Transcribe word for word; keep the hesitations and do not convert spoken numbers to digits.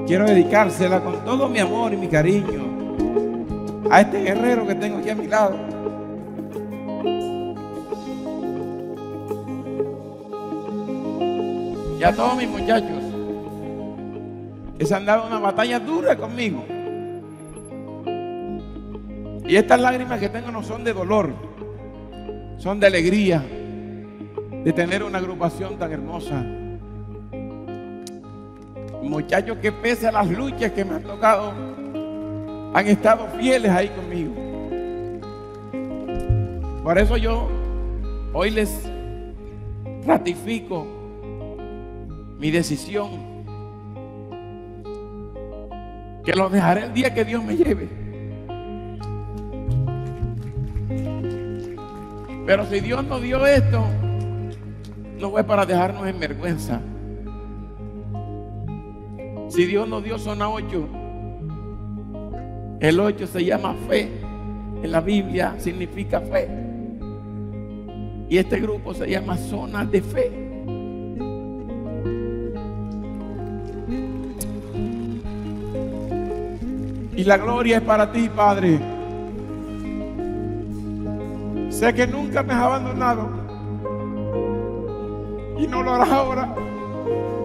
quiero dedicársela con todo mi amor y mi cariño a este guerrero que tengo aquí a mi lado. Y a todos mis muchachos que se han dado una batalla dura conmigo. Y estas lágrimas que tengo no son de dolor, son de alegría de tener una agrupación tan hermosa. Muchachos que pese a las luchas que me han tocado, han estado fieles ahí conmigo. Por eso yo hoy les ratifico mi decisión, que los dejaré el día que Dios me lleve. Pero si Dios nos dio esto, no fue para dejarnos en vergüenza. Si Dios nos dio zona ocho, el ocho se llama fe. En la Biblia significa fe. Y este grupo se llama Zona de Fe. Y la gloria es para ti, Padre. Sé que nunca me has abandonado y no lo harás ahora.